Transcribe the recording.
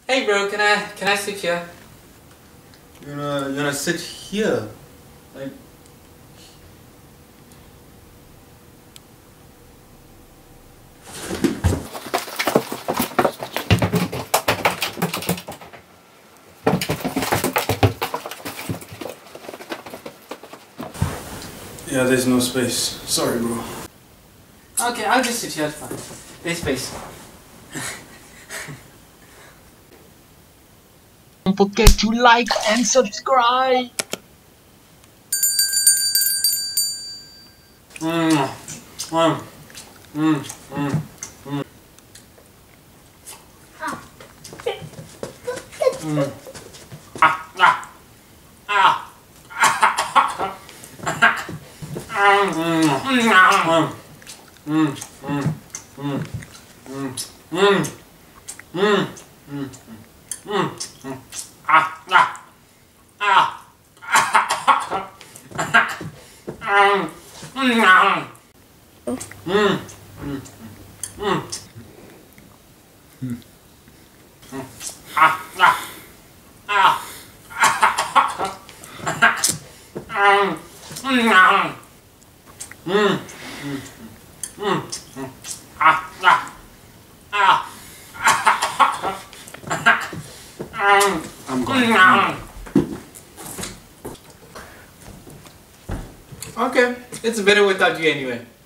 Hey bro, can I sit here? You're gonna sit here? Like... Yeah, there's no space. Sorry, bro. Okay, I'll just sit here, it's fine. There's space. Don't forget to like and subscribe. I'm going. Okay, it's better without you anyway.